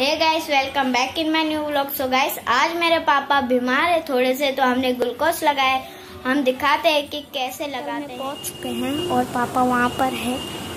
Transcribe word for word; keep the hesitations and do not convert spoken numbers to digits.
Hey guys, welcome back in my new vlog. So guys, आज मेरे पापा बीमार है थोड़े से, तो हमने ग्लूकोज लगाए। हम दिखाते हैं कि कैसे लगाते हैं। पहुंच चुके हैं और पापा वहाँ पर है।